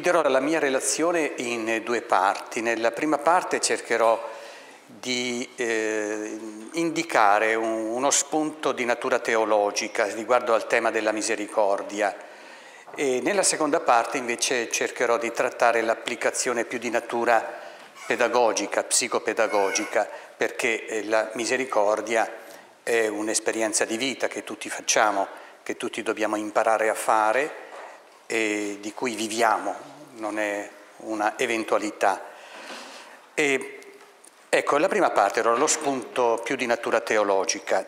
Dividerò la mia relazione in due parti. Nella prima parte cercherò di indicare uno spunto di natura teologica riguardo al tema della misericordia e nella seconda parte invece cercherò di trattare l'applicazione più di natura pedagogica, psicopedagogica, perché la misericordia è un'esperienza di vita che tutti facciamo, che tutti dobbiamo imparare a fare e di cui viviamo, non è una eventualità. E ecco, la prima parte era lo spunto più di natura teologica.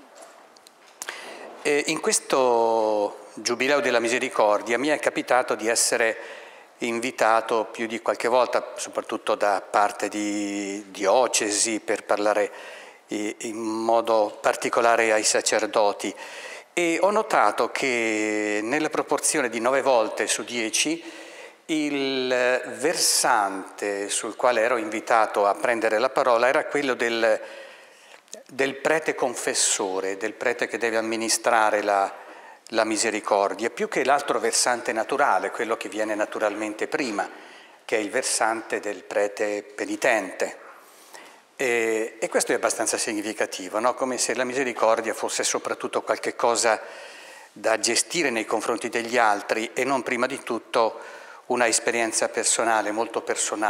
E in questo Giubileo della Misericordia mi è capitato di essere invitato più di qualche volta, soprattutto da parte di diocesi, per parlare in modo particolare ai sacerdoti. E ho notato che nella proporzione di 9 volte su 10 il versante sul quale ero invitato a prendere la parola era quello del prete confessore, del prete che deve amministrare la misericordia, più che l'altro versante naturale, quello che viene naturalmente prima, che è il versante del prete penitente. E questo è abbastanza significativo, no? Come se la misericordia fosse soprattutto qualche cosa da gestire nei confronti degli altri e non prima di tutto una esperienza personale, molto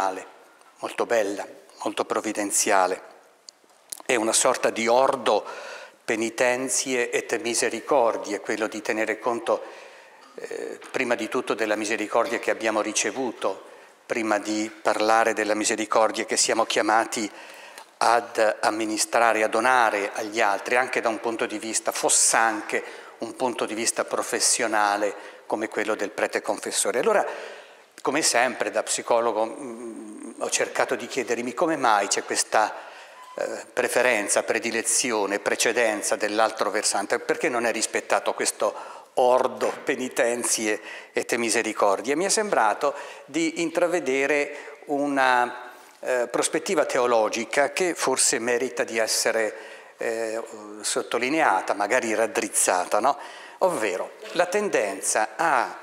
bella, molto provvidenziale. È una sorta di ordo penitenzie et misericordie, quello di tenere conto prima di tutto della misericordia che abbiamo ricevuto, prima di parlare della misericordia che siamo chiamati ad amministrare, a donare agli altri, anche da un punto di vista, fossanche un punto di vista professionale come quello del prete confessore. Allora, come sempre da psicologo ho cercato di chiedermi come mai c'è questa preferenza, predilezione, precedenza dell'altro versante, perché non è rispettato questo ordo penitenzie et misericordie. Mi è sembrato di intravedere una prospettiva teologica che forse merita di essere sottolineata, magari raddrizzata, no? Ovvero la tendenza a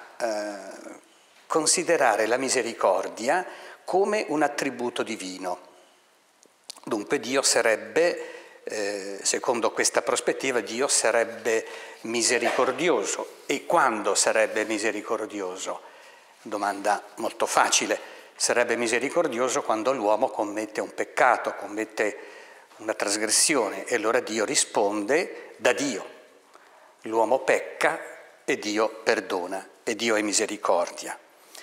considerare la misericordia come un attributo divino. Dunque Dio sarebbe, secondo questa prospettiva, Dio sarebbe misericordioso. E quando sarebbe misericordioso? Domanda molto facile. Sarebbe misericordioso quando l'uomo commette un peccato, commette una trasgressione e allora Dio risponde da Dio. L'uomo pecca e Dio perdona e Dio è misericordia.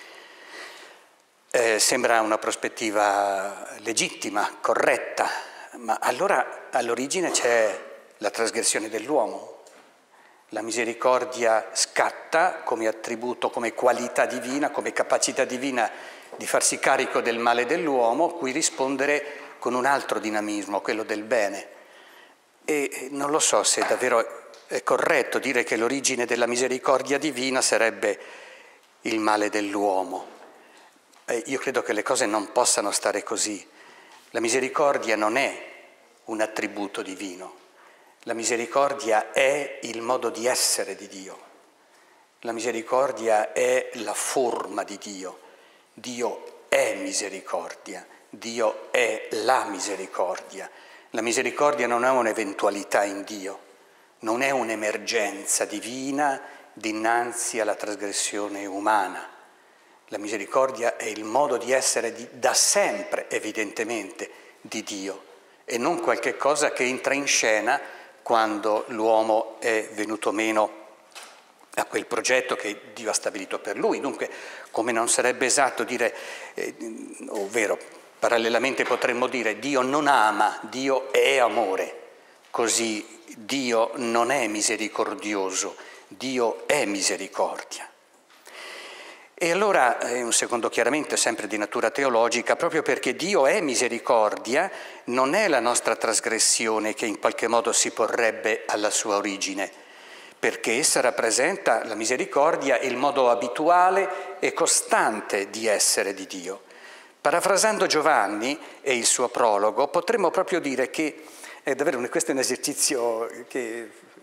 Sembra una prospettiva legittima, corretta, ma allora all'origine c'è la trasgressione dell'uomo. La misericordia scatta come attributo, come qualità divina, come capacità divina di farsi carico del male dell'uomo, cui rispondere con un altro dinamismo, quello del bene. E non lo so se davvero è corretto dire che l'origine della misericordia divina sarebbe il male dell'uomo. Io credo che le cose non possano stare così. La misericordia non è un attributo divino. La misericordia è il modo di essere di Dio. La misericordia è la forma di Dio. Dio è misericordia. Dio è la misericordia. La misericordia non è un'eventualità in Dio, non è un'emergenza divina dinanzi alla trasgressione umana. La misericordia è il modo di essere da sempre, evidentemente, di Dio e non qualche cosa che entra in scena quando l'uomo è venuto meno a quel progetto che Dio ha stabilito per lui. Dunque, come non sarebbe esatto dire, ovvero parallelamente potremmo dire Dio non ama, Dio è amore, così Dio non è misericordioso, Dio è misericordia. E allora, un secondo chiarimento sempre di natura teologica, proprio perché Dio è misericordia, non è la nostra trasgressione che in qualche modo si porrebbe alla sua origine, perché essa rappresenta la misericordia il modo abituale e costante di essere di Dio. Parafrasando Giovanni e il suo prologo, potremmo proprio dire che, davvero questo è un esercizio che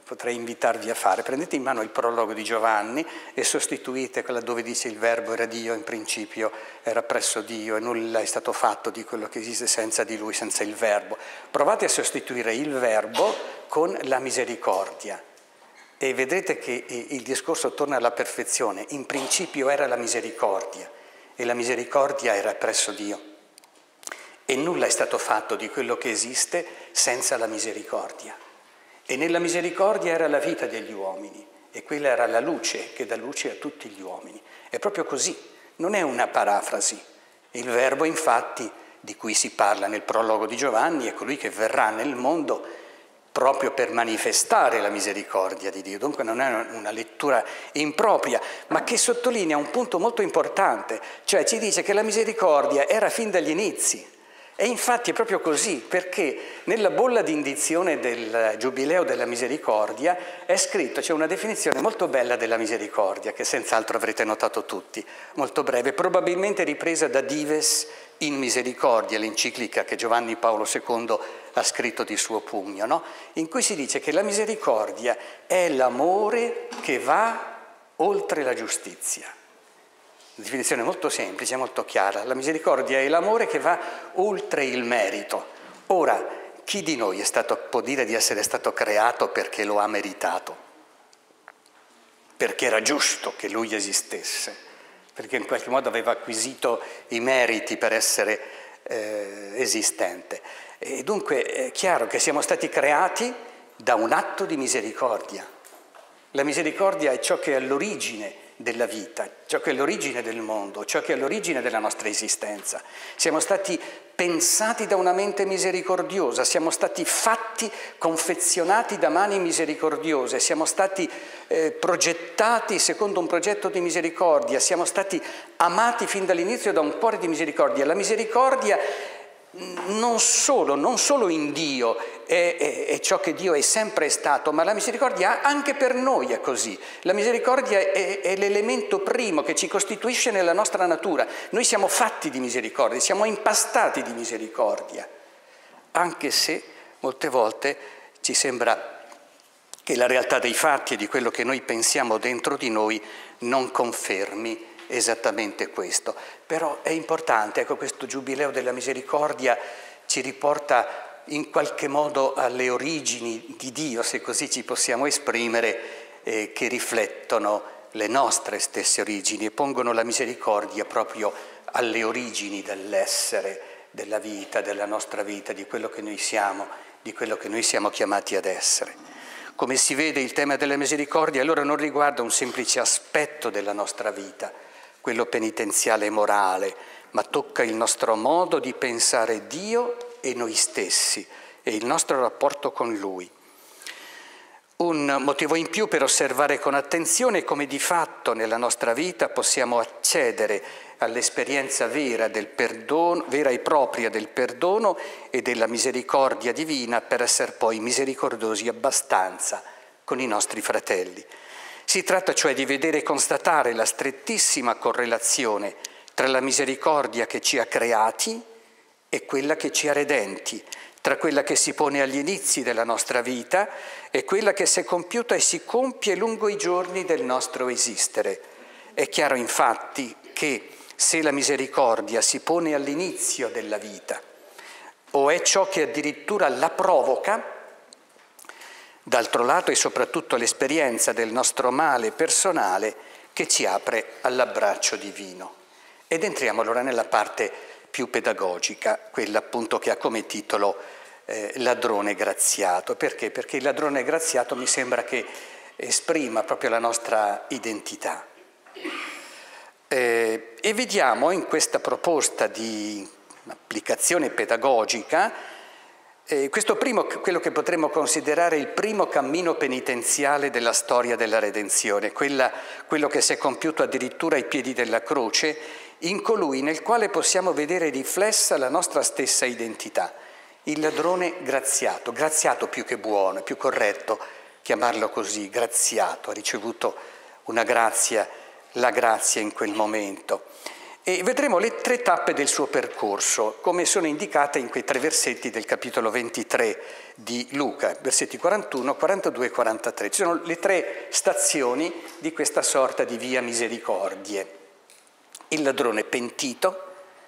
potrei invitarvi a fare. Prendete in mano il prologo di Giovanni e sostituite quella dove dice il verbo era Dio, in principio era presso Dio e nulla è stato fatto di quello che esiste senza di Lui, senza il verbo. Provate a sostituire il verbo con la misericordia e vedrete che il discorso torna alla perfezione. In principio era la misericordia e la misericordia era presso Dio. E nulla è stato fatto di quello che esiste senza la misericordia. E nella misericordia era la vita degli uomini e quella era la luce che dà luce a tutti gli uomini. È proprio così, non è una parafrasi. Il verbo infatti di cui si parla nel prologo di Giovanni è colui che verrà nel mondo proprio per manifestare la misericordia di Dio. Dunque non è una lettura impropria, ma che sottolinea un punto molto importante, cioè ci dice che la misericordia era fin dagli inizi. E infatti è proprio così, perché nella bolla di indizione del Giubileo della Misericordia è scritto, c'è una definizione molto bella della misericordia, che senz'altro avrete notato tutti, molto breve, probabilmente ripresa da Dives in Misericordia, l'enciclica che Giovanni Paolo II ha scritto di suo pugno, no? In cui si dice che la misericordia è l'amore che va oltre la giustizia. Definizione molto semplice, molto chiara. La misericordia è l'amore che va oltre il merito. Ora, chi di noi può dire di essere stato creato perché lo ha meritato? Perché era giusto che lui esistesse, perché in qualche modo aveva acquisito i meriti per essere esistente. E dunque è chiaro che siamo stati creati da un atto di misericordia. La misericordia è ciò che è all'origine della vita, ciò che è l'origine del mondo, ciò che è l'origine della nostra esistenza. Siamo stati pensati da una mente misericordiosa, siamo stati fatti, confezionati da mani misericordiose, siamo stati progettati secondo un progetto di misericordia, siamo stati amati fin dall'inizio da un cuore di misericordia. La misericordia non solo in Dio è ciò che Dio è sempre stato, ma la misericordia anche per noi è così. La misericordia è l'elemento primo che ci costituisce nella nostra natura. Noi siamo fatti di misericordia, siamo impastati di misericordia, anche se molte volte ci sembra che la realtà dei fatti e di quello che noi pensiamo dentro di noi non confermi esattamente questo. Però è importante, ecco, questo Giubileo della Misericordia ci riporta in qualche modo alle origini di Dio, se così ci possiamo esprimere, che riflettono le nostre stesse origini e pongono la misericordia proprio alle origini dell'essere, della vita, della nostra vita, di quello che noi siamo, di quello che noi siamo chiamati ad essere. Come si vede, il tema della misericordia allora non riguarda un semplice aspetto della nostra vita, quello penitenziale e morale, ma tocca il nostro modo di pensare Dio e noi stessi e il nostro rapporto con Lui. Un motivo in più per osservare con attenzione come di fatto nella nostra vita possiamo accedere all'esperienza vera del perdono, vera e propria del perdono e della misericordia divina per essere poi misericordiosi abbastanza con i nostri fratelli. Si tratta cioè di vedere e constatare la strettissima correlazione tra la misericordia che ci ha creati e quella che ci ha redenti, tra quella che si pone agli inizi della nostra vita e quella che si è compiuta e si compie lungo i giorni del nostro esistere. È chiaro infatti che se la misericordia si pone all'inizio della vita o è ciò che addirittura la provoca, d'altro lato è soprattutto l'esperienza del nostro male personale che ci apre all'abbraccio divino. Ed entriamo allora nella parte più pedagogica, quella appunto che ha come titolo Ladrone graziato. Perché? Perché il ladrone graziato mi sembra che esprima proprio la nostra identità. E vediamo in questa proposta di applicazione pedagogica questo primo, quello che potremmo considerare il primo cammino penitenziale della storia della redenzione, quello che si è compiuto addirittura ai piedi della croce, in colui nel quale possiamo vedere riflessa la nostra stessa identità. Il ladrone graziato, graziato più che buono, è più corretto chiamarlo così, graziato, ha ricevuto una grazia, la grazia in quel momento. E vedremo le 3 tappe del suo percorso, come sono indicate in quei 3 versetti del capitolo 23 di Luca, versetti 41, 42 e 43. Ci sono le 3 stazioni di questa sorta di via misericordie. Il ladrone pentito,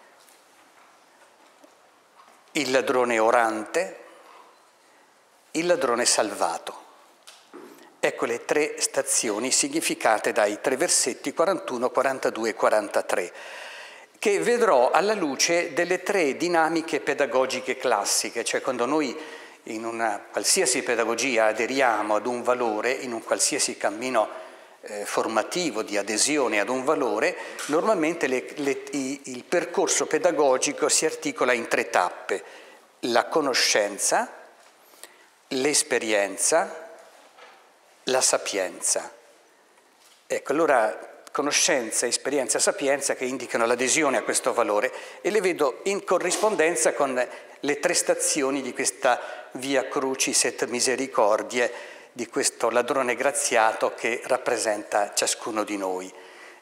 il ladrone orante, il ladrone salvato. Ecco le 3 stazioni significate dai 3 versetti 41, 42 e 43, che vedrò alla luce delle 3 dinamiche pedagogiche classiche, cioè quando noi in una qualsiasi pedagogia aderiamo ad un valore, in un qualsiasi cammino formativo di adesione ad un valore, normalmente il percorso pedagogico si articola in 3 tappe: la conoscenza, l'esperienza, la sapienza. Ecco, allora conoscenza, esperienza, sapienza che indicano l'adesione a questo valore, e le vedo in corrispondenza con le 3 stazioni di questa via Crucis et Misericordiae, di questo ladrone graziato che rappresenta ciascuno di noi.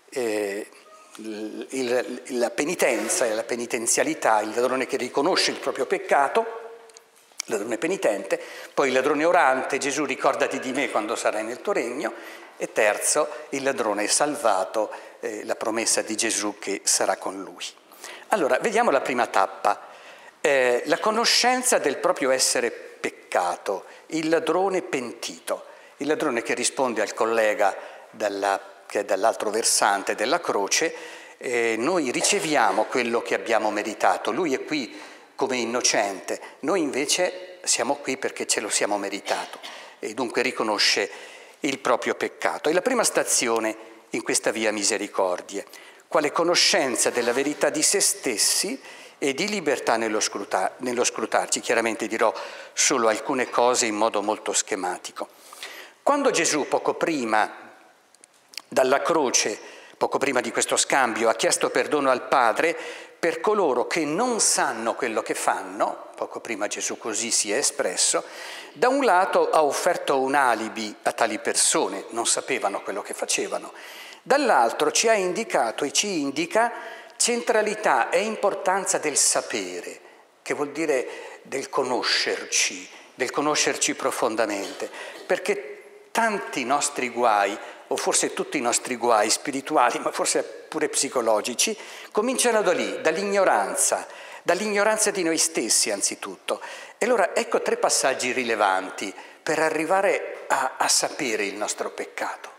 La penitenza e la penitenzialità, il ladrone che riconosce il proprio peccato, il ladrone penitente, poi il ladrone orante, Gesù ricordati di me quando sarai nel tuo regno, e terzo il ladrone salvato, la promessa di Gesù che sarà con lui. Allora, vediamo la prima tappa, la conoscenza del proprio essere peccato, il ladrone pentito, il ladrone che risponde al collega che è dall'altro versante della croce, noi riceviamo quello che abbiamo meritato, lui è qui come innocente, noi invece siamo qui perché ce lo siamo meritato, e dunque riconosce il proprio peccato. È la prima stazione in questa via misericordie, quale conoscenza della verità di se stessi e di libertà nello scrutarci. Chiaramente dirò solo alcune cose in modo molto schematico. Quando Gesù, poco prima dalla croce, poco prima di questo scambio, ha chiesto perdono al Padre per coloro che non sanno quello che fanno, poco prima Gesù così si è espresso, da un lato ha offerto un alibi a tali persone, non sapevano quello che facevano, dall'altro ci ha indicato e ci indica centralità e importanza del sapere, che vuol dire del conoscerci profondamente, perché tanti nostri guai, o forse tutti i nostri guai spirituali, ma forse pure psicologici, cominciano da lì, dall'ignoranza di noi stessi anzitutto. E allora ecco 3 passaggi rilevanti per arrivare a sapere il nostro peccato.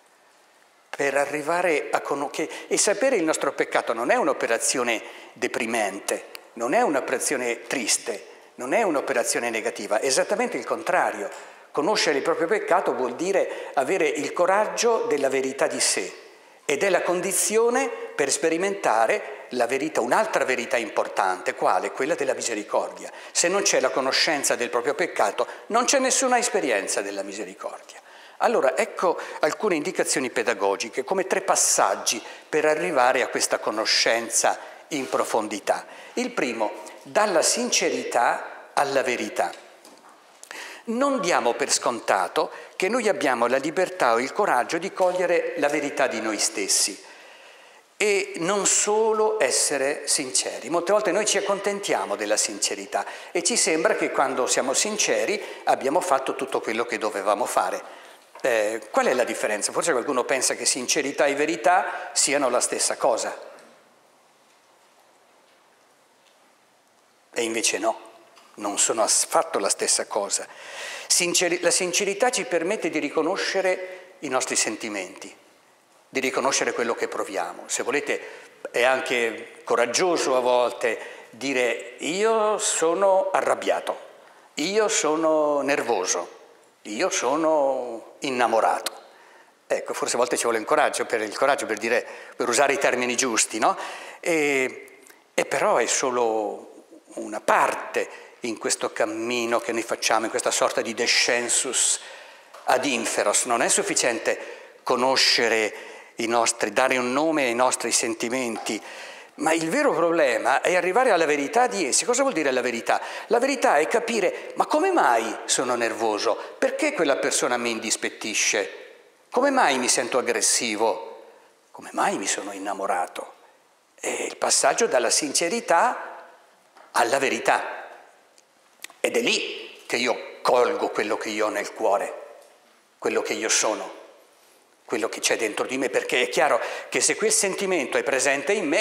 Per arrivare e sapere il nostro peccato non è un'operazione deprimente, non è un'operazione triste, non è un'operazione negativa, è esattamente il contrario. Conoscere il proprio peccato vuol dire avere il coraggio della verità di sé, ed è la condizione per sperimentare la verità, un'altra verità importante. Quale? Quella della misericordia. Se non c'è la conoscenza del proprio peccato, non c'è nessuna esperienza della misericordia. Allora, ecco alcune indicazioni pedagogiche, come 3 passaggi per arrivare a questa conoscenza in profondità. Il primo, dalla sincerità alla verità. Non diamo per scontato che noi abbiamo la libertà o il coraggio di cogliere la verità di noi stessi e non solo essere sinceri. Molte volte noi ci accontentiamo della sincerità e ci sembra che quando siamo sinceri abbiamo fatto tutto quello che dovevamo fare. Qual è la differenza? Forse qualcuno pensa che sincerità e verità siano la stessa cosa. E invece no, non sono affatto la stessa cosa. La sincerità ci permette di riconoscere i nostri sentimenti, di riconoscere quello che proviamo. Se volete, è anche coraggioso a volte dire io sono arrabbiato, io sono nervoso, io sono innamorato. Ecco, forse a volte ci vuole il coraggio per dire, per usare i termini giusti, no? E però è solo una parte in questo cammino che noi facciamo, in questa sorta di descensus ad inferos. Non è sufficiente conoscere dare un nome ai nostri sentimenti, ma il vero problema è arrivare alla verità di essi. Cosa vuol dire la verità? La verità è capire, ma come mai sono nervoso? Perché quella persona mi indispettisce? Come mai mi sento aggressivo? Come mai mi sono innamorato? È il passaggio dalla sincerità alla verità. Ed è lì che io colgo quello che io ho nel cuore, quello che io sono, quello che c'è dentro di me, perché è chiaro che se quel sentimento è presente in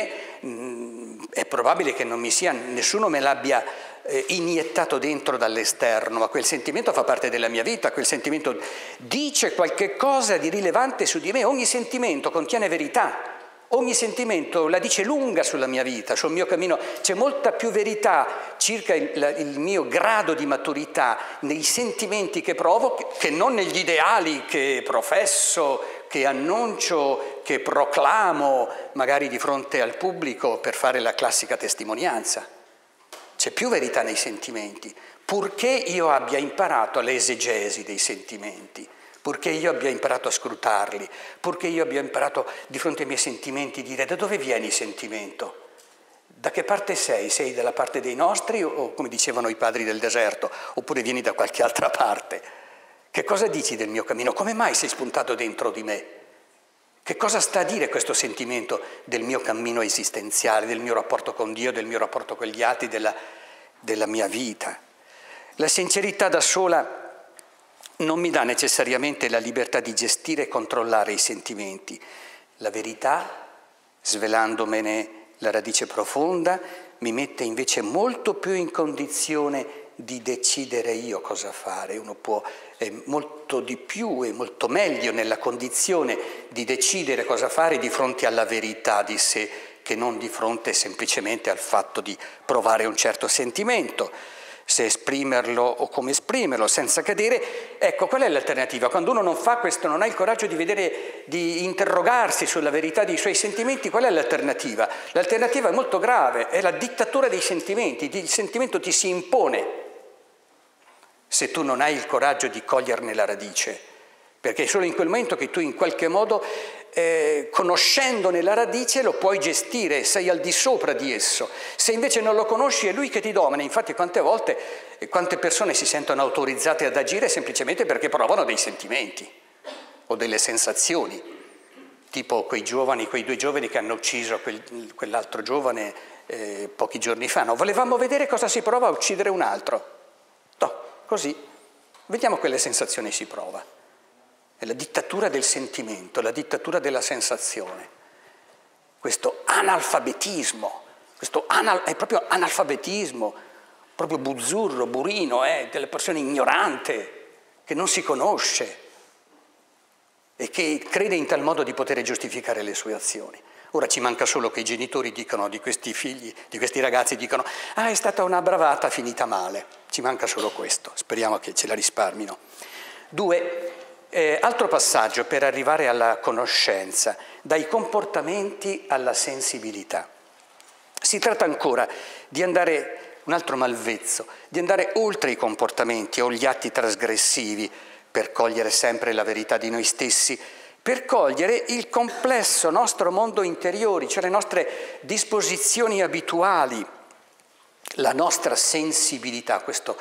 me, è probabile che non mi sia, nessuno me l'abbia iniettato dentro dall'esterno, ma quel sentimento fa parte della mia vita, quel sentimento dice qualche cosa di rilevante su di me, ogni sentimento contiene verità. Ogni sentimento la dice lunga sulla mia vita, sul mio cammino. C'è molta più verità circa il mio grado di maturità nei sentimenti che provo che non negli ideali che professo, che annuncio, che proclamo magari di fronte al pubblico per fare la classica testimonianza. C'è più verità nei sentimenti, purché io abbia imparato l'esegesi dei sentimenti. Purché io abbia imparato a scrutarli, purché io abbia imparato di fronte ai miei sentimenti dire da dove viene il sentimento? Da che parte sei? Sei dalla parte dei nostri o come dicevano i padri del deserto, oppure vieni da qualche altra parte? Che cosa dici del mio cammino? Come mai sei spuntato dentro di me? Che cosa sta a dire questo sentimento del mio cammino esistenziale, del mio rapporto con Dio, del mio rapporto con gli altri, della mia vita? La sincerità da sola non mi dà necessariamente la libertà di gestire e controllare i sentimenti. La verità, svelandomene la radice profonda, mi mette invece molto più in condizione di decidere io cosa fare. Uno è molto di più e molto meglio nella condizione di decidere cosa fare di fronte alla verità di sé, che non di fronte semplicemente al fatto di provare un certo sentimento. Se esprimerlo o come esprimerlo, senza cadere. Ecco, qual è l'alternativa? Quando uno non fa questo, non ha il coraggio di vedere, di interrogarsi sulla verità dei suoi sentimenti, qual è l'alternativa? L'alternativa è molto grave, è la dittatura dei sentimenti. Il sentimento ti si impone se tu non hai il coraggio di coglierne la radice, perché è solo in quel momento che tu in qualche modo, conoscendone la radice, lo puoi gestire, sei al di sopra di esso. Se invece non lo conosci è lui che ti domina. Infatti quante persone si sentono autorizzate ad agire semplicemente perché provano dei sentimenti o delle sensazioni, tipo quei due giovani che hanno ucciso quell'altro giovane pochi giorni fa. No? Volevamo vedere cosa si prova a uccidere un altro. No, così, vediamo quelle sensazioni si prova. È la dittatura del sentimento, la dittatura della sensazione. Questo analfabetismo, è proprio analfabetismo, proprio buzzurro, burino, delle persone ignorante, che non si conosce e che crede in tal modo di poter giustificare le sue azioni. Ora ci manca solo che i genitori dicano di questi figli, di questi ragazzi, dicano è stata una bravata finita male. Ci manca solo questo, speriamo che ce la risparmino. 2. Altro passaggio per arrivare alla conoscenza, dai comportamenti alla sensibilità. Si tratta ancora di andare, un altro malvezzo, di andare oltre i comportamenti o gli atti trasgressivi per cogliere sempre la verità di noi stessi, per cogliere il complesso nostro mondo interiore, cioè le nostre disposizioni abituali, la nostra sensibilità, questo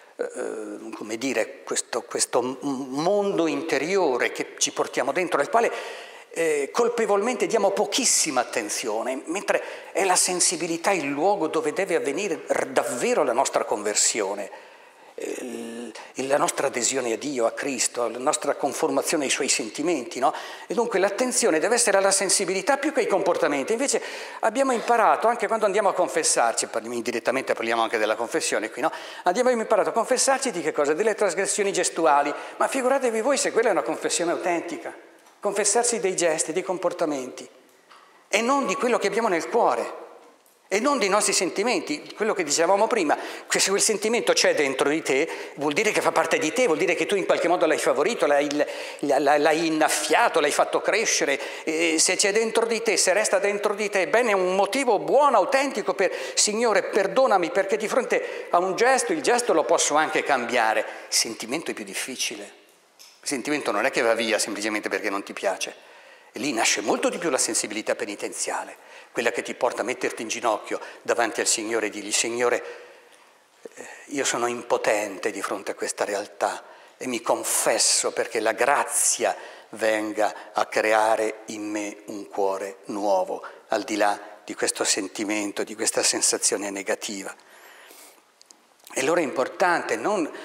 mondo interiore che ci portiamo dentro, al quale colpevolmente diamo pochissima attenzione, mentre è la sensibilità il luogo dove deve avvenire davvero la nostra conversione, la nostra adesione a Dio, a Cristo, la nostra conformazione ai Suoi sentimenti, no? E dunque l'attenzione deve essere alla sensibilità più che ai comportamenti. Invece abbiamo imparato, anche quando andiamo a confessarci, indirettamente parliamo anche della confessione qui, no? Abbiamo imparato a confessarci di che cosa? Delle trasgressioni gestuali, ma figuratevi voi se quella è una confessione autentica, confessarsi dei gesti, dei comportamenti, e non di quello che abbiamo nel cuore. E non dei nostri sentimenti, quello che dicevamo prima, che se quel sentimento c'è dentro di te, vuol dire che fa parte di te, vuol dire che tu in qualche modo l'hai favorito, l'hai innaffiato, l'hai fatto crescere, e se c'è dentro di te, se resta dentro di te, bene, è un motivo buono, autentico per Signore, perdonami, perché di fronte a un gesto, il gesto lo posso anche cambiare. Il sentimento è più difficile, il sentimento non è che va via semplicemente perché non ti piace. E lì nasce molto di più la sensibilità penitenziale, quella che ti porta a metterti in ginocchio davanti al Signore e dirgli: Signore, io sono impotente di fronte a questa realtà e mi confesso perché la grazia venga a creare in me un cuore nuovo, al di là di questo sentimento, di questa sensazione negativa. E allora è importante,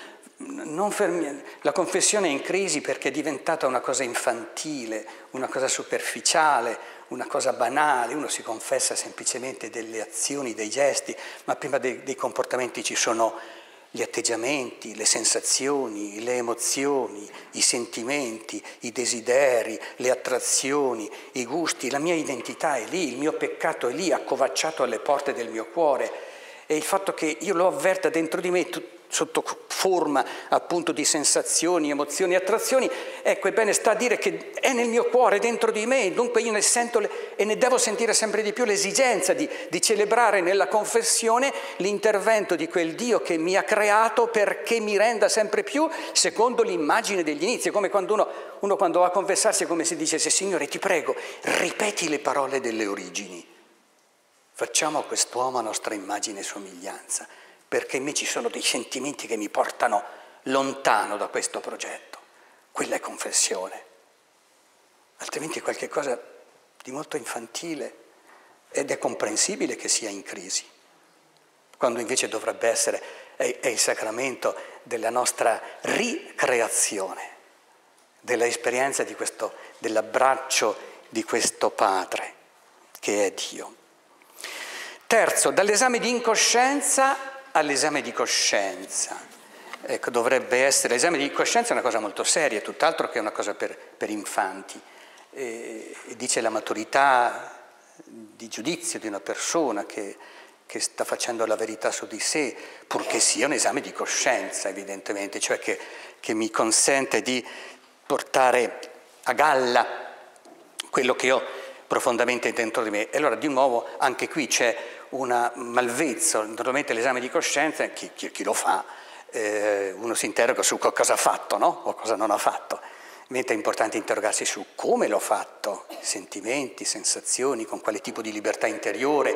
la confessione è in crisi perché è diventata una cosa infantile, una cosa superficiale, una cosa banale. Uno si confessa semplicemente delle azioni, dei gesti, ma prima dei comportamenti ci sono gli atteggiamenti, le sensazioni, le emozioni, i sentimenti, i desideri, le attrazioni, i gusti. La mia identità è lì, il mio peccato è lì, accovacciato alle porte del mio cuore. E il fatto che io lo avverta dentro di me sotto forma appunto di sensazioni, emozioni, attrazioni, ecco, ebbene, sta a dire che è nel mio cuore, dentro di me, dunque io ne sento e ne devo sentire sempre di più l'esigenza di celebrare nella confessione l'intervento di quel Dio che mi ha creato perché mi renda sempre più secondo l'immagine degli inizi. Come quando uno quando va a confessarsi è come se dicesse: Signore, ti prego, ripeti le parole delle origini, facciamo quest'uomo a nostra immagine e somiglianza, perché in me ci sono dei sentimenti che mi portano lontano da questo progetto. Quella è confessione. Altrimenti è qualche cosa di molto infantile ed è comprensibile che sia in crisi, quando invece dovrebbe essere è il sacramento della nostra ricreazione, dell'esperienza dell'abbraccio di questo Padre che è Dio. Terzo, dall'esame di incoscienza all'esame di coscienza. Ecco, dovrebbe essere, l'esame di coscienza è una cosa molto seria, tutt'altro che una cosa per infanti. E dice la maturità di giudizio di una persona che sta facendo la verità su di sé, purché sia un esame di coscienza, evidentemente, cioè che mi consente di portare a galla quello che ho profondamente dentro di me. E allora di nuovo anche qui c'è un malvezzo. Naturalmente l'esame di coscienza, chi lo fa, uno si interroga su cosa ha fatto, no? O cosa non ha fatto, mentre è importante interrogarsi su come l'ho fatto, sentimenti, sensazioni, con quale tipo di libertà interiore,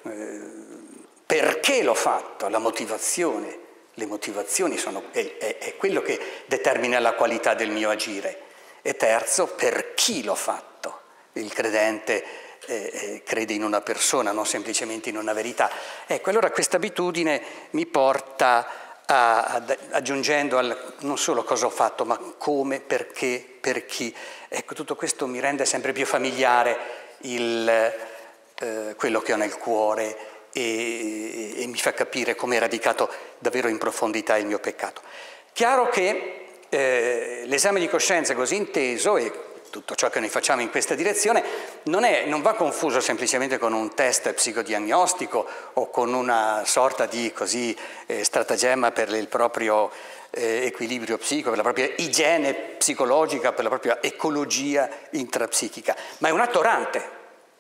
perché l'ho fatto, la motivazione. Le motivazioni è quello che determina la qualità del mio agire. E terzo, per chi l'ho fatto. Il credente crede in una persona, non semplicemente in una verità. Ecco, allora questa abitudine mi porta aggiungendo non solo cosa ho fatto, ma come, perché, per chi. Ecco, tutto questo mi rende sempre più familiare quello che ho nel cuore e mi fa capire come è radicato davvero in profondità il mio peccato. Chiaro che l'esame di coscienza così inteso e tutto ciò che noi facciamo in questa direzione non va confuso semplicemente con un test psicodiagnostico o con una sorta di stratagemma per il proprio equilibrio psico, per la propria igiene psicologica, per la propria ecologia intrapsichica, ma è un atto orante.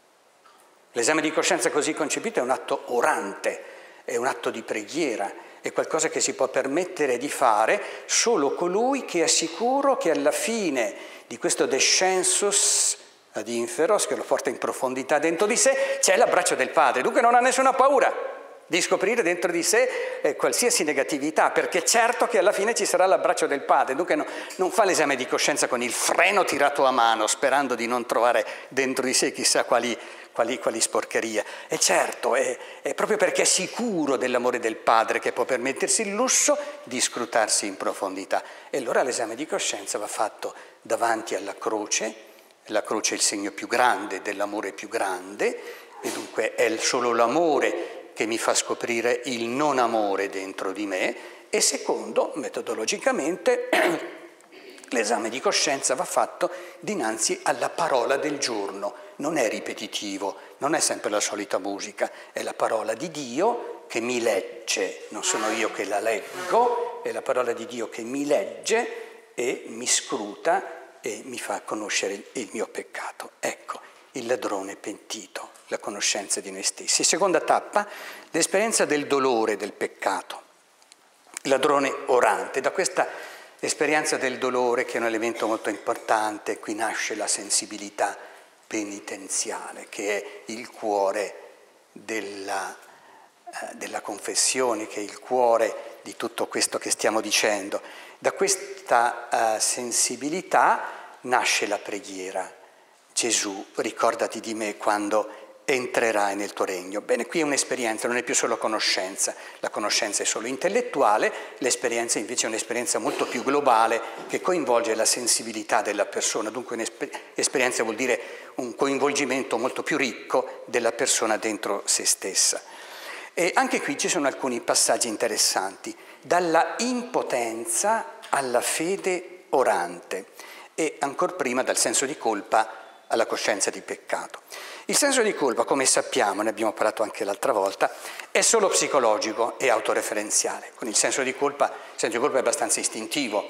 L'esame di coscienza così concepito è un atto orante, è un atto di preghiera, è qualcosa che si può permettere di fare solo colui che è sicuro che alla fine di questo descensus ad inferos, che lo porta in profondità dentro di sé, c'è l'abbraccio del Padre. Dunque non ha nessuna paura di scoprire dentro di sé qualsiasi negatività, perché certo che alla fine ci sarà l'abbraccio del Padre. Dunque non fa l'esame di coscienza con il freno tirato a mano, sperando di non trovare dentro di sé chissà quali sporcherie. E certo, è proprio perché è sicuro dell'amore del Padre che può permettersi il lusso di scrutarsi in profondità. E allora l'esame di coscienza va fatto davanti alla croce. La croce è il segno più grande dell'amore più grande, e dunque è solo l'amore che mi fa scoprire il non amore dentro di me. E secondo, metodologicamente, l'esame di coscienza va fatto dinanzi alla parola del giorno. Non è ripetitivo, non è sempre la solita musica, è la parola di Dio che mi legge, non sono io che la leggo, è la parola di Dio che mi legge e mi scruta e mi fa conoscere il mio peccato. Ecco, il ladrone pentito, la conoscenza di noi stessi. Seconda tappa, l'esperienza del dolore del peccato. Il ladrone orante. Da questa esperienza del dolore, che è un elemento molto importante, qui nasce la sensibilità penitenziale, che è il cuore della confessione, che è il cuore di tutto questo che stiamo dicendo. Da questa sensibilità nasce la preghiera. Gesù, ricordati di me quando entrerai nel tuo regno. Bene, qui è un'esperienza, non è più solo conoscenza, la conoscenza è solo intellettuale, l'esperienza invece è un'esperienza molto più globale che coinvolge la sensibilità della persona, dunque un'esperienza vuol dire un coinvolgimento molto più ricco della persona dentro se stessa. E anche qui ci sono alcuni passaggi interessanti, dalla impotenza alla fede orante e ancor prima dal senso di colpa alla coscienza di peccato. Il senso di colpa, come sappiamo, ne abbiamo parlato anche l'altra volta, è solo psicologico e autoreferenziale. Con il senso di colpa è abbastanza istintivo,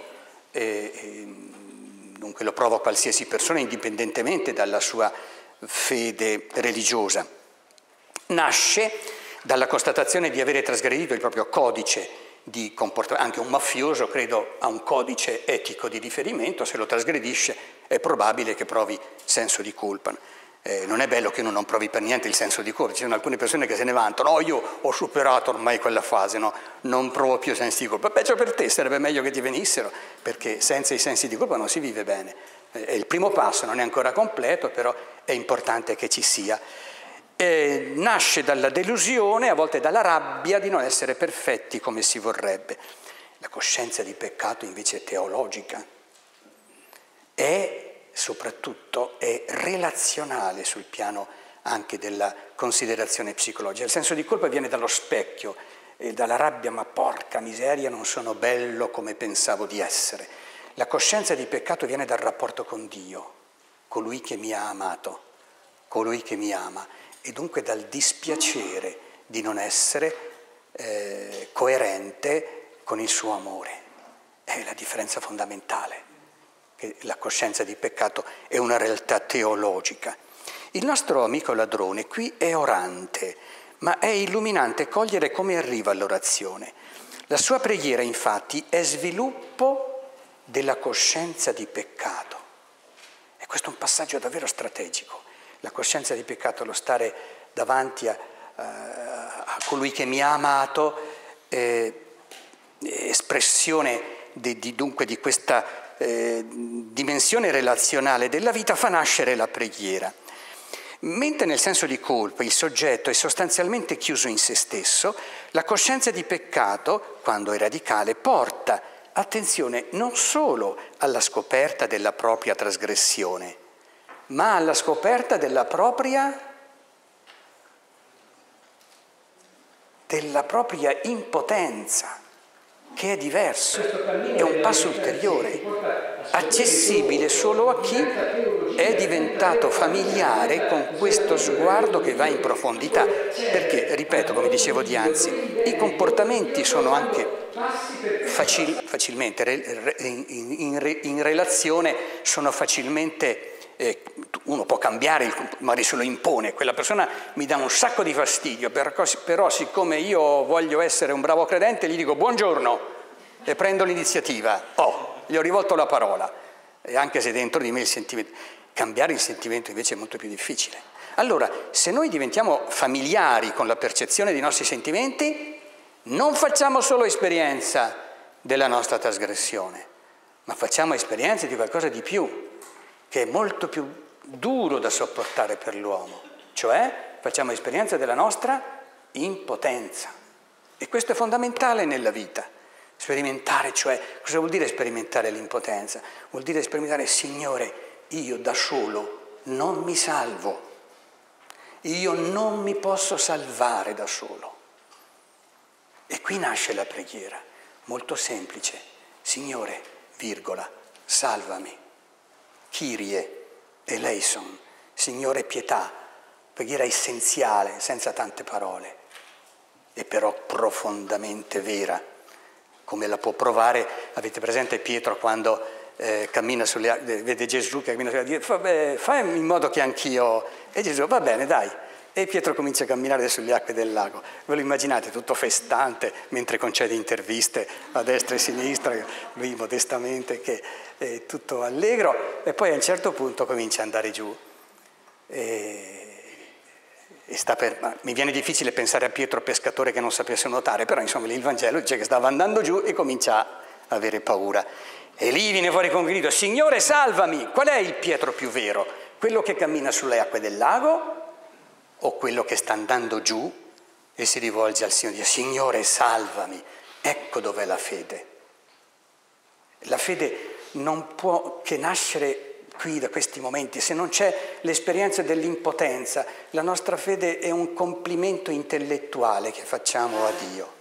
dunque lo prova qualsiasi persona indipendentemente dalla sua fede religiosa. Nasce dalla constatazione di avere trasgredito il proprio codice di comportamento. Anche un mafioso, credo, ha un codice etico di riferimento, se lo trasgredisce è probabile che provi senso di colpa. Non è bello che uno non provi per niente il senso di colpa. Ci sono alcune persone che se ne vantano, no, io ho superato ormai quella fase, no, non provo più sensi di colpa. Peggio per te, sarebbe meglio che ti venissero, perché senza i sensi di colpa non si vive bene. È il primo passo, non è ancora completo, però è importante che ci sia. Nasce dalla delusione, a volte dalla rabbia di non essere perfetti come si vorrebbe. La coscienza di peccato invece è teologica, soprattutto è relazionale sul piano anche della considerazione psicologica. Il senso di colpa viene dallo specchio e dalla rabbia, ma porca miseria, non sono bello come pensavo di essere. La coscienza di peccato viene dal rapporto con Dio, colui che mi ha amato, colui che mi ama, e dunque dal dispiacere di non essere coerente con il suo amore. È la differenza fondamentale. Che la coscienza di peccato è una realtà teologica. Il nostro amico ladrone qui è orante, ma è illuminante cogliere come arriva all'orazione. La sua preghiera, infatti, è sviluppo della coscienza di peccato. E questo è un passaggio davvero strategico. La coscienza di peccato, lo stare davanti a colui che mi ha amato, espressione dunque di questa dimensione relazionale della vita, fa nascere la preghiera. Mentre nel senso di colpa il soggetto è sostanzialmente chiuso in se stesso, la coscienza di peccato, quando è radicale, porta attenzione non solo alla scoperta della propria trasgressione, ma alla scoperta della propria impotenza, che è diverso, è un passo ulteriore, accessibile solo a chi è diventato familiare con questo sguardo che va in profondità, perché, ripeto, come dicevo dianzi, i comportamenti sono anche facilmente in relazione, sono facilmente, uno può cambiare, magari se lo impone, quella persona mi dà un sacco di fastidio, però siccome io voglio essere un bravo credente gli dico buongiorno e prendo l'iniziativa, gli ho rivolto la parola, e anche se dentro di me il sentimento, cambiare il sentimento invece è molto più difficile. Allora, se noi diventiamo familiari con la percezione dei nostri sentimenti, non facciamo solo esperienza della nostra trasgressione, ma facciamo esperienza di qualcosa di più, che è molto più duro da sopportare per l'uomo, cioè facciamo esperienza della nostra impotenza. E questo è fondamentale nella vita. Sperimentare, cioè, cosa vuol dire sperimentare l'impotenza? Vuol dire sperimentare, Signore, io da solo non mi salvo, io non mi posso salvare da solo. E qui nasce la preghiera, molto semplice, Signore, virgola, salvami. Kyrie eleison, Signore pietà, preghiera essenziale, senza tante parole, e però profondamente vera, come la può provare, avete presente Pietro quando cammina sulle acque, vede Gesù che cammina sulle acque, dice, vabbè, fai in modo che anch'io, e Gesù, va bene, dai, e Pietro comincia a camminare sulle acque del lago. Ve lo immaginate tutto festante mentre concede interviste a destra e a sinistra, lui modestamente che è tutto allegro, e poi a un certo punto comincia ad andare giù. Mi viene difficile pensare a Pietro pescatore che non sapesse nuotare, però insomma lì il Vangelo dice che stava andando giù e comincia a avere paura. E lì viene fuori con grido, Signore salvami! Qual è il Pietro più vero? Quello che cammina sulle acque del lago o quello che sta andando giù e si rivolge al Signore e dice: Signore, salvami. Ecco dov'è la fede. La fede non può che nascere qui, da questi momenti. Se non c'è l'esperienza dell'impotenza, la nostra fede è un complimento intellettuale che facciamo a Dio.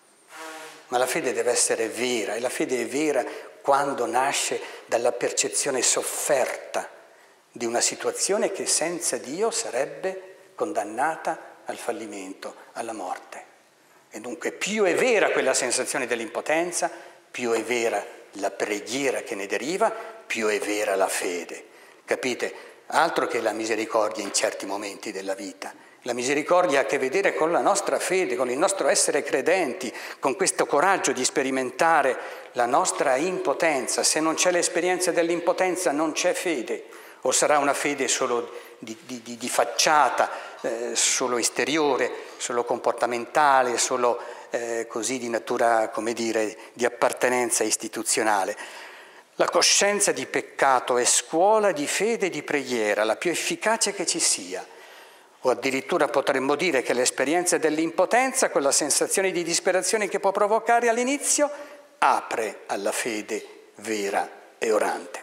Ma la fede deve essere vera, e la fede è vera quando nasce dalla percezione sofferta di una situazione che senza Dio sarebbe condannata al fallimento, alla morte. E dunque più è vera quella sensazione dell'impotenza, più è vera la preghiera che ne deriva, più è vera la fede. Capite? Altro che la misericordia in certi momenti della vita. La misericordia ha a che vedere con la nostra fede, con il nostro essere credenti, con questo coraggio di sperimentare la nostra impotenza. Se non c'è l'esperienza dell'impotenza non c'è fede, o sarà una fede solo di facciata, solo esteriore, solo comportamentale, solo così di natura, come dire, di appartenenza istituzionale. La coscienza di peccato è scuola di fede e di preghiera, la più efficace che ci sia. O addirittura potremmo dire che l'esperienza dell'impotenza, quella sensazione di disperazione che può provocare all'inizio, apre alla fede vera e orante.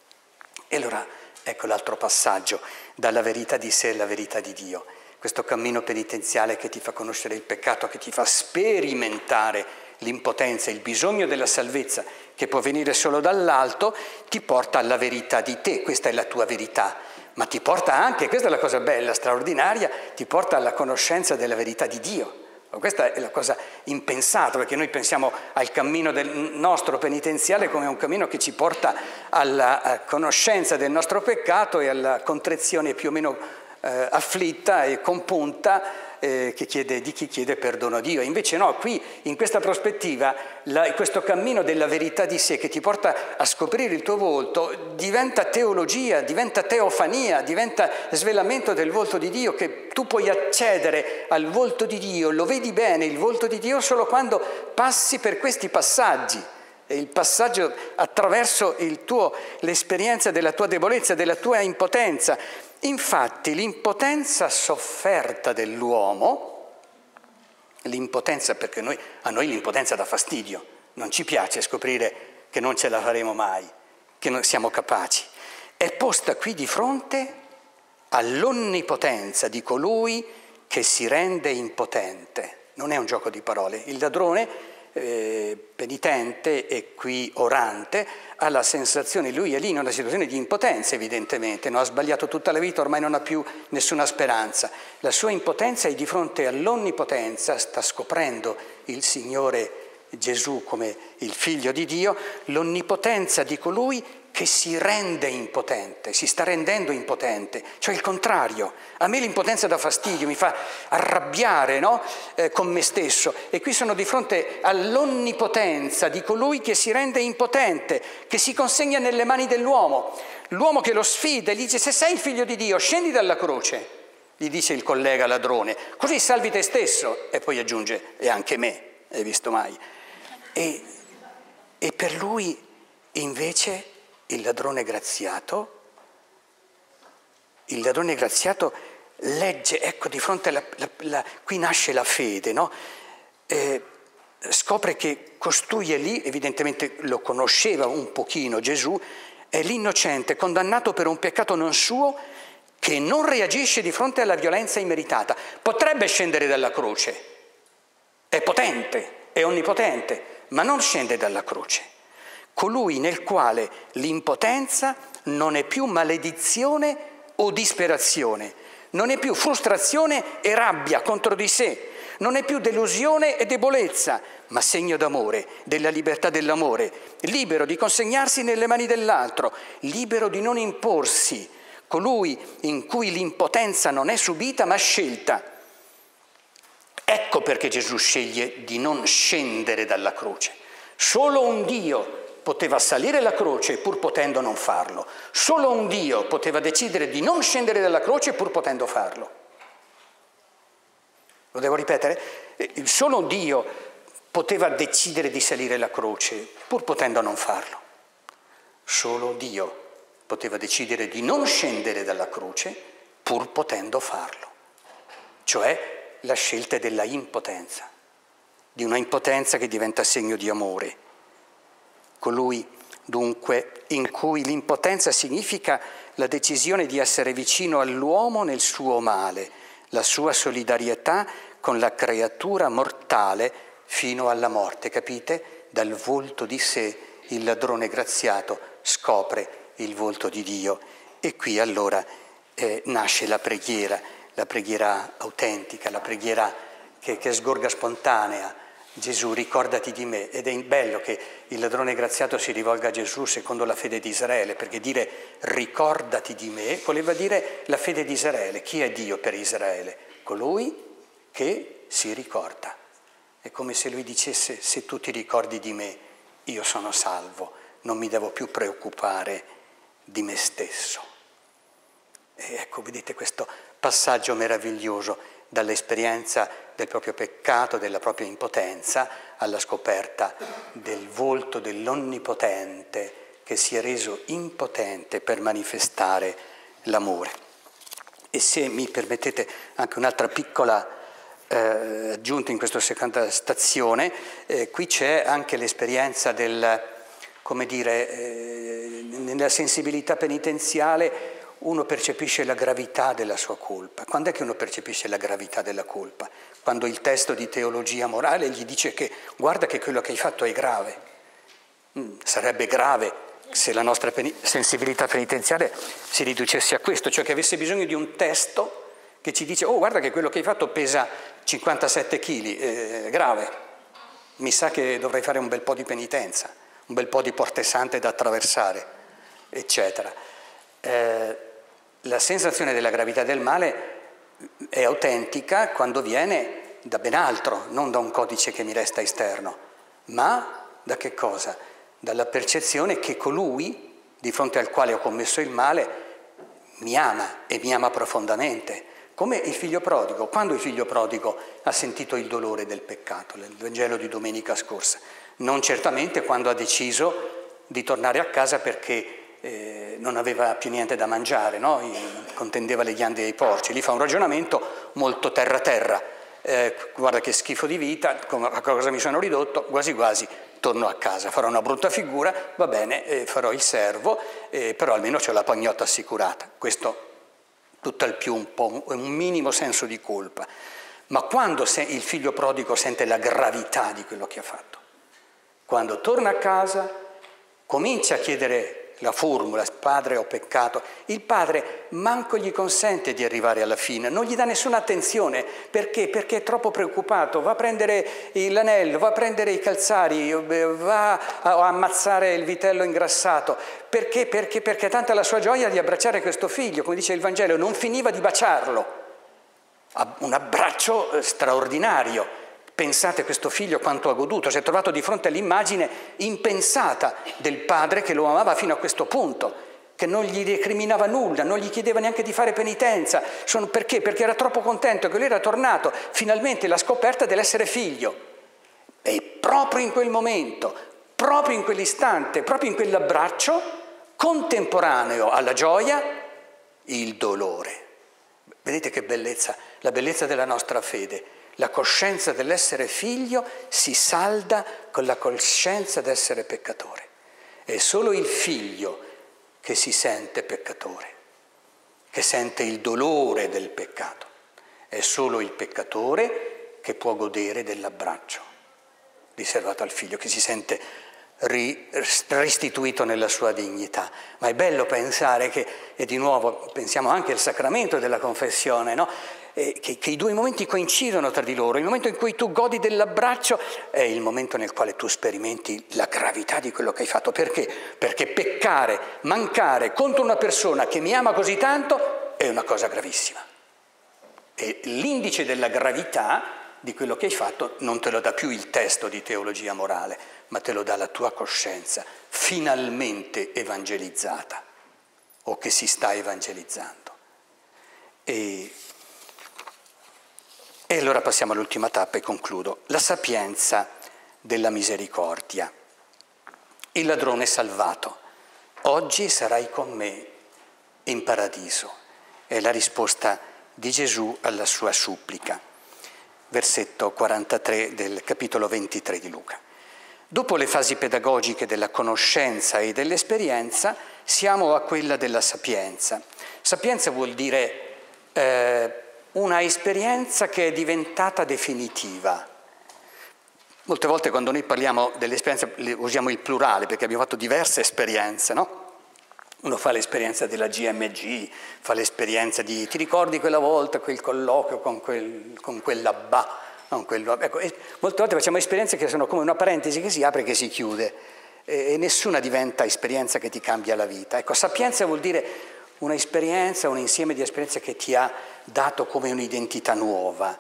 E allora ecco l'altro passaggio, dalla verità di sé alla verità di Dio. Questo cammino penitenziale che ti fa conoscere il peccato, che ti fa sperimentare l'impotenza, il bisogno della salvezza che può venire solo dall'alto, ti porta alla verità di te, questa è la tua verità, ma ti porta anche, questa è la cosa bella, straordinaria, ti porta alla conoscenza della verità di Dio. Questa è la cosa impensata, perché noi pensiamo al cammino del nostro penitenziale come un cammino che ci porta alla conoscenza del nostro peccato e alla contrizione più o meno afflitta e compunta di chi chiede perdono a Dio. Invece no, qui in questa prospettiva questo cammino della verità di sé che ti porta a scoprire il tuo volto diventa teologia, diventa teofania, diventa svelamento del volto di Dio, che tu puoi accedere al volto di Dio, lo vedi bene il volto di Dio solo quando passi per questi passaggi. Il passaggio attraverso l'esperienza della tua debolezza, della tua impotenza. Infatti l'impotenza sofferta dell'uomo, l'impotenza, perché a noi l'impotenza dà fastidio, non ci piace scoprire che non ce la faremo mai, che non siamo capaci, è posta qui di fronte all'onnipotenza di colui che si rende impotente. Non è un gioco di parole. Il ladrone penitente e qui orante ha la sensazione, lui è lì in una situazione di impotenza evidentemente, ha sbagliato tutta la vita, ormai non ha più nessuna speranza. La sua impotenza è di fronte all'onnipotenza, sta scoprendo il Signore Gesù come il Figlio di Dio, l'onnipotenza di colui che si rende impotente, si sta rendendo impotente, cioè il contrario. A me l'impotenza dà fastidio, mi fa arrabbiare, con me stesso. E qui sono di fronte all'onnipotenza di colui che si rende impotente, che si consegna nelle mani dell'uomo. L'uomo che lo sfida e gli dice: se sei il Figlio di Dio, scendi dalla croce, gli dice il collega ladrone, così salvi te stesso. E poi aggiunge: e anche me, hai visto mai? E per lui invece il ladrone graziato legge, ecco, di fronte qui nasce la fede, scopre che costui è lì, evidentemente lo conosceva un pochino Gesù, è l'innocente condannato per un peccato non suo, che non reagisce di fronte alla violenza immeritata. Potrebbe scendere dalla croce, è potente, è onnipotente, ma non scende dalla croce. Colui nel quale l'impotenza non è più maledizione o disperazione, non è più frustrazione e rabbia contro di sé, non è più delusione e debolezza, ma segno d'amore, della libertà dell'amore, libero di consegnarsi nelle mani dell'altro, libero di non imporsi, colui in cui l'impotenza non è subita ma scelta. Ecco perché Gesù sceglie di non scendere dalla croce. Solo un Dio poteva salire la croce pur potendo non farlo. Solo un Dio poteva decidere di non scendere dalla croce pur potendo farlo. Lo devo ripetere? Solo un Dio poteva decidere di salire la croce pur potendo non farlo. Solo Dio poteva decidere di non scendere dalla croce pur potendo farlo. cioè la scelta della impotenza, di una impotenza che diventa segno di amore. Colui, dunque, in cui l'impotenza significa la decisione di essere vicino all'uomo nel suo male, la sua solidarietà con la creatura mortale fino alla morte, capite? Dal volto di sé il ladrone graziato scopre il volto di Dio. E qui allora nasce la preghiera autentica, la preghiera che sgorga spontanea. Gesù, ricordati di me. Ed è bello che il ladrone graziato si rivolga a Gesù secondo la fede di Israele, perché dire ricordati di me voleva dire la fede di Israele. Chi è Dio per Israele? Colui che si ricorda. È come se lui dicesse: se tu ti ricordi di me, io sono salvo, non mi devo più preoccupare di me stesso. E ecco, vedete questo passaggio meraviglioso dall'esperienza del proprio peccato, della propria impotenza, alla scoperta del volto dell'Onnipotente che si è reso impotente per manifestare l'amore. E se mi permettete anche un'altra piccola aggiunta in questa seconda stazione, qui c'è anche l'esperienza del, come dire, nella sensibilità penitenziale uno percepisce la gravità della sua colpa. Quando è che uno percepisce la gravità della colpa? Quando il testo di teologia morale gli dice che guarda che quello che hai fatto è grave. Sarebbe grave se la nostra sensibilità penitenziale si riducesse a questo, cioè che avesse bisogno di un testo che ci dice: oh, guarda che quello che hai fatto pesa 57 kg, è grave. Mi sa che dovrei fare un bel po' di penitenza, un bel po' di porte sante da attraversare, eccetera. La sensazione della gravità del male è autentica quando viene da ben altro, non da un codice che mi resta esterno, ma da che cosa? Dalla percezione che colui di fronte al quale ho commesso il male mi ama e mi ama profondamente, come il figlio prodigo. Quando il figlio prodigo ha sentito il dolore del peccato, nel Vangelo di domenica scorsa? Non certamente quando ha deciso di tornare a casa perché non aveva più niente da mangiare, no? Contendeva le ghiande dei porci. Lì fa un ragionamento molto terra-terra. Guarda che schifo di vita, a cosa mi sono ridotto, quasi quasi torno a casa, farò una brutta figura, va bene, farò il servo, però almeno c'ho la pagnotta assicurata. Questo tutt'al più un minimo senso di colpa. Ma quando il figlio prodigo sente la gravità di quello che ha fatto? Quando torna a casa, comincia a chiedere la formula: padre, ho peccato. Il padre manco gli consente di arrivare alla fine, non gli dà nessuna attenzione. Perché? Perché è troppo preoccupato, va a prendere l'anello, va a prendere i calzari, va a ammazzare il vitello ingrassato. Perché? Perché tanta la sua gioia di abbracciare questo figlio, come dice il Vangelo, non finiva di baciarlo. Un abbraccio straordinario. Pensate questo figlio quanto ha goduto, si è trovato di fronte all'immagine impensata del padre che lo amava fino a questo punto, che non gli recriminava nulla, non gli chiedeva neanche di fare penitenza. Perché? Perché era troppo contento che lui era tornato finalmente alla scoperta dell'essere figlio. E proprio in quel momento, proprio in quell'istante, proprio in quell'abbraccio, contemporaneo alla gioia, il dolore. Vedete che bellezza, la bellezza della nostra fede. La coscienza dell'essere figlio si salda con la coscienza d'essere peccatore. È solo il figlio che si sente peccatore, che sente il dolore del peccato. È solo il peccatore che può godere dell'abbraccio riservato al figlio, che si sente restituito nella sua dignità. Ma è bello pensare che, e di nuovo pensiamo anche al sacramento della confessione, no? Che i due momenti coincidono tra di loro. Il momento in cui tu godi dell'abbraccio è il momento nel quale tu sperimenti la gravità di quello che hai fatto. Perché? Perché peccare, mancare contro una persona che mi ama così tanto è una cosa gravissima. E l'indice della gravità di quello che hai fatto non te lo dà più il testo di teologia morale, ma te lo dà la tua coscienza finalmente evangelizzata o che si sta evangelizzando. E allora passiamo all'ultima tappa e concludo. La sapienza della misericordia. Il ladrone salvato. Oggi sarai con me in paradiso. È la risposta di Gesù alla sua supplica. Versetto 43 del capitolo 23 di Luca. Dopo le fasi pedagogiche della conoscenza e dell'esperienza, siamo a quella della sapienza. Sapienza vuol dire una esperienza che è diventata definitiva. Molte volte quando noi parliamo dell'esperienza usiamo il plurale perché abbiamo fatto diverse esperienze, no? Uno fa l'esperienza della GMG, fa l'esperienza di ti ricordi quella volta, quel colloquio con quell'abbà, ecco, molte volte facciamo esperienze che sono come una parentesi che si apre e che si chiude e nessuna diventa esperienza che ti cambia la vita. Ecco, sapienza vuol dire un'esperienza, un insieme di esperienze che ti ha dato come un'identità nuova,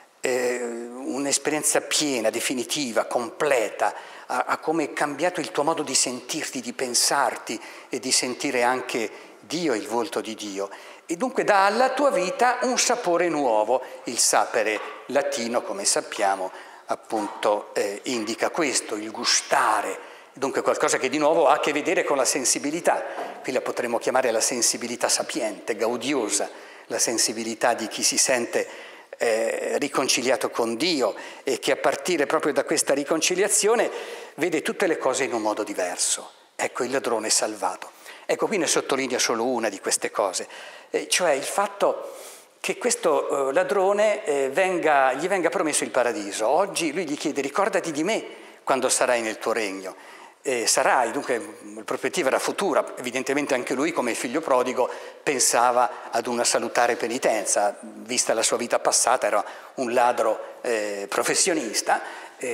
un'esperienza piena, definitiva, completa, ha come cambiato il tuo modo di sentirti, di pensarti e di sentire anche Dio, il volto di Dio. E dunque dà alla tua vita un sapore nuovo. Il sapere latino, come sappiamo, appunto indica questo, il gustare. Dunque qualcosa che di nuovo ha a che vedere con la sensibilità. Qui la potremmo chiamare la sensibilità sapiente, gaudiosa, la sensibilità di chi si sente riconciliato con Dio e che a partire proprio da questa riconciliazione vede tutte le cose in un modo diverso. Ecco, il ladrone è salvato. Ecco, qui ne sottolineo solo una di queste cose, cioè il fatto che questo ladrone gli venga promesso il paradiso. Oggi lui gli chiede: ricordati di me quando sarai nel tuo regno. Sarai, dunque la prospettiva era futura, evidentemente anche lui come figlio prodigo pensava ad una salutare penitenza, vista la sua vita passata era un ladro professionista,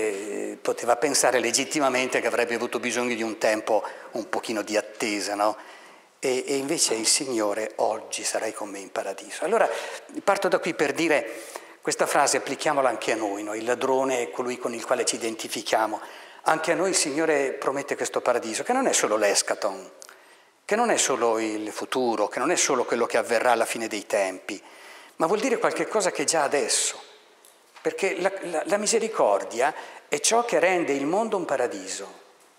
poteva pensare legittimamente che avrebbe avuto bisogno di un tempo un pochino di attesa, no? E invece il Signore: oggi sarai con me in paradiso. Allora parto da qui per dire questa frase, applichiamola anche a noi, no? Il ladrone è colui con il quale ci identifichiamo. Anche a noi il Signore promette questo paradiso, che non è solo l'eschaton, che non è solo il futuro, che non è solo quello che avverrà alla fine dei tempi, ma vuol dire qualche cosa che già adesso. Perché la misericordia è ciò che rende il mondo un paradiso.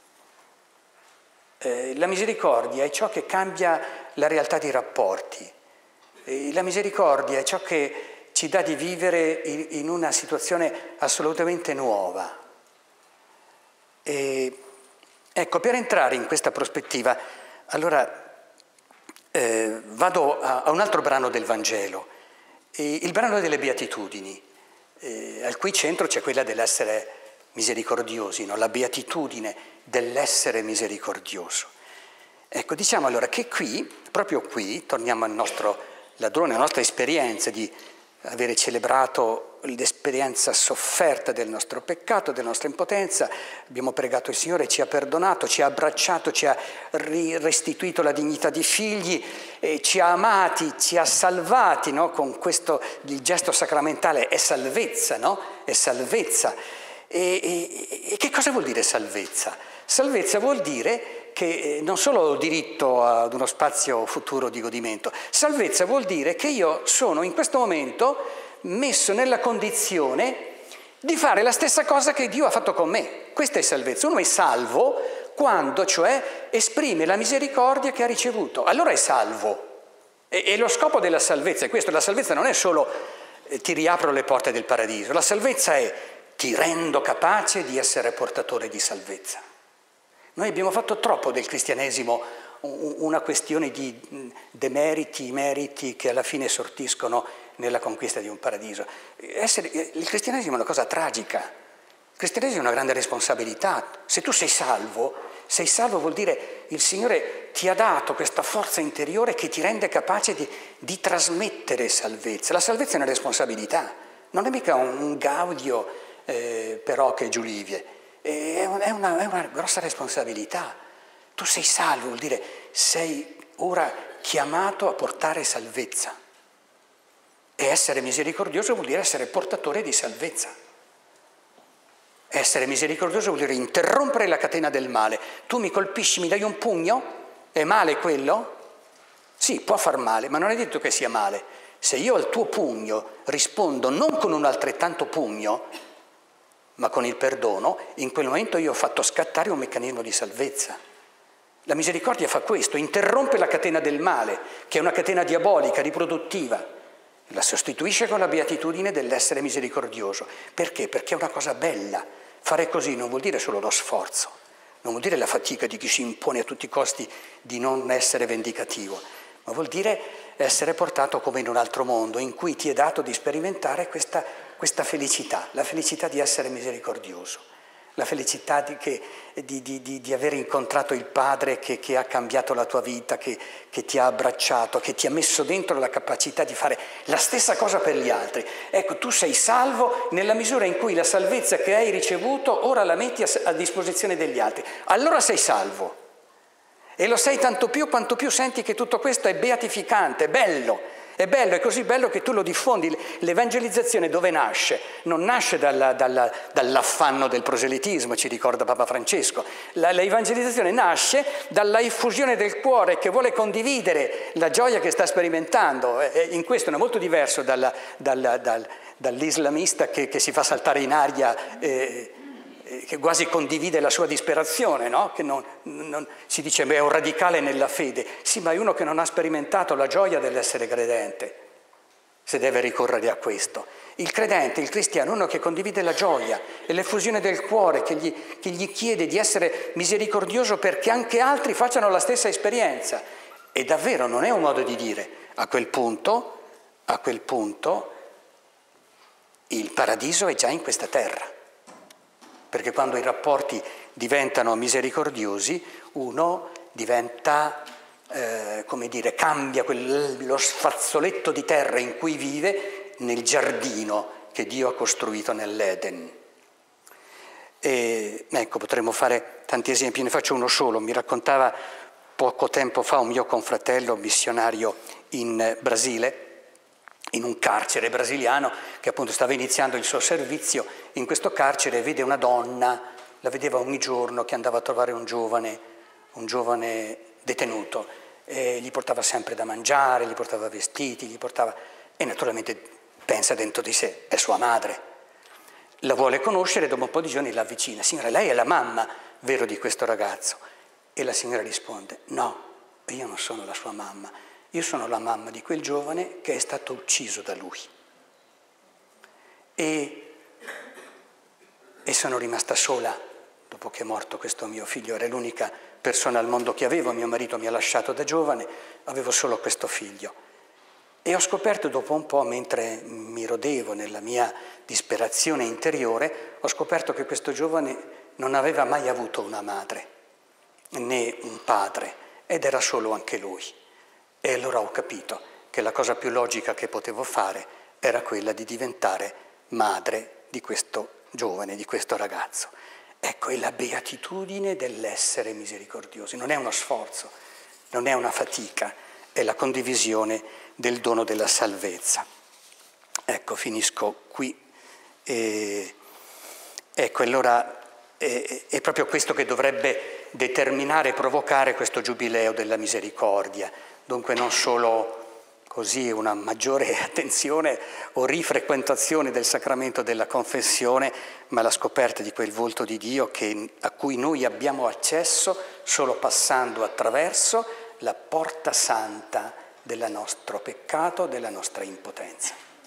La misericordia è ciò che cambia la realtà dei rapporti. La misericordia è ciò che ci dà di vivere in una situazione assolutamente nuova. Ecco, per entrare in questa prospettiva, allora vado a un altro brano del Vangelo, il brano delle Beatitudini, al cui centro c'è quella dell'essere misericordiosi, no? La beatitudine dell'essere misericordioso. Ecco, diciamo allora che qui, proprio qui, torniamo al nostro ladrone, alla nostra esperienza di avere celebrato l'esperienza sofferta del nostro peccato, della nostra impotenza, abbiamo pregato il Signore, ci ha perdonato, ci ha abbracciato, ci ha restituito la dignità di figli, ci ha amati, ci ha salvati, no? Con questo, il gesto sacramentale è salvezza, no? È salvezza. E che cosa vuol dire salvezza? Salvezza vuol dire che non solo ho diritto ad uno spazio futuro di godimento, salvezza vuol dire che io sono in questo momento messo nella condizione di fare la stessa cosa che Dio ha fatto con me. Questa è salvezza. Uno è salvo quando, cioè, esprime la misericordia che ha ricevuto. Allora è salvo. E lo scopo della salvezza è questo. La salvezza non è solo ti riapro le porte del paradiso. La salvezza è ti rendo capace di essere portatore di salvezza. Noi abbiamo fatto troppo del cristianesimo una questione di demeriti, meriti che alla fine sortiscono nella conquista di un paradiso. Il cristianesimo è una cosa tragica. Il cristianesimo è una grande responsabilità. Se tu sei salvo vuol dire il Signore ti ha dato questa forza interiore che ti rende capace di trasmettere salvezza. La salvezza è una responsabilità, non è mica un gaudio per oche e giulivie, è una grossa responsabilità. Tu sei salvo, vuol dire sei ora chiamato a portare salvezza. E essere misericordioso vuol dire essere portatore di salvezza. Essere misericordioso vuol dire interrompere la catena del male. Tu mi colpisci, mi dai un pugno? È male quello? Sì, può far male, ma non è detto che sia male. Se io al tuo pugno rispondo non con un altrettanto pugno, ma con il perdono, in quel momento io ho fatto scattare un meccanismo di salvezza. La misericordia fa questo, interrompe la catena del male, che è una catena diabolica, riproduttiva. La sostituisce con la beatitudine dell'essere misericordioso. Perché? Perché è una cosa bella. Fare così non vuol dire solo lo sforzo, non vuol dire la fatica di chi si impone a tutti i costi di non essere vendicativo, ma vuol dire essere portato come in un altro mondo in cui ti è dato di sperimentare questa felicità, la felicità di essere misericordioso, la felicità di aver incontrato il Padre che ha cambiato la tua vita, che ti ha abbracciato, che ti ha messo dentro la capacità di fare la stessa cosa per gli altri. Ecco, tu sei salvo nella misura in cui la salvezza che hai ricevuto ora la metti a disposizione degli altri. Allora sei salvo. E lo sei tanto più quanto più senti che tutto questo è beatificante, è bello. È bello, è così bello che tu lo diffondi. L'evangelizzazione dove nasce? Non nasce dall'affanno del proselitismo, ci ricorda Papa Francesco. L'evangelizzazione nasce dalla effusione del cuore che vuole condividere la gioia che sta sperimentando. In questo è molto diverso dall'islamista che si fa saltare in aria, che quasi condivide la sua disperazione, no? Che si dice è un radicale nella fede. Sì, ma è uno che non ha sperimentato la gioia dell'essere credente, se deve ricorrere a questo. Il credente, il cristiano, uno che condivide la gioia e l'effusione del cuore, che gli chiede di essere misericordioso perché anche altri facciano la stessa esperienza. E davvero non è un modo di dire. A quel punto, il paradiso è già in questa terra. Perché quando i rapporti diventano misericordiosi, uno diventa, cambia lo sfazzoletto di terra in cui vive nel giardino che Dio ha costruito nell'Eden. E ecco, potremmo fare tanti esempi, ne faccio uno solo. Mi raccontava poco tempo fa un mio confratello missionario in Brasile, in un carcere brasiliano, che appunto stava iniziando il suo servizio in questo carcere, e vede una donna, la vedeva ogni giorno, che andava a trovare un giovane detenuto, e gli portava sempre da mangiare, gli portava vestiti, e naturalmente pensa dentro di sé, è sua madre. La vuole conoscere, dopo un po' di giorni la avvicina. Signora, lei è la mamma, vero, di questo ragazzo? E la signora risponde, no, io non sono la sua mamma. Io sono la mamma di quel giovane che è stato ucciso da lui. E sono rimasta sola dopo che è morto questo mio figlio. Era l'unica persona al mondo che avevo, mio marito mi ha lasciato da giovane, avevo solo questo figlio. E ho scoperto dopo un po', mentre mi rodevo nella mia disperazione interiore, ho scoperto che questo giovane non aveva mai avuto una madre, né un padre, ed era solo anche lui. E allora ho capito che la cosa più logica che potevo fare era quella di diventare madre di questo giovane, di questo ragazzo. Ecco, è la beatitudine dell'essere misericordiosi. Non è uno sforzo, non è una fatica, è la condivisione del dono della salvezza. Ecco, finisco qui. Ecco, allora è proprio questo che dovrebbe determinare e provocare questo giubileo della misericordia. Dunque non solo così una maggiore attenzione o rifrequentazione del sacramento della confessione, ma la scoperta di quel volto di Dio a cui noi abbiamo accesso solo passando attraverso la porta santa del nostro peccato, della nostra impotenza.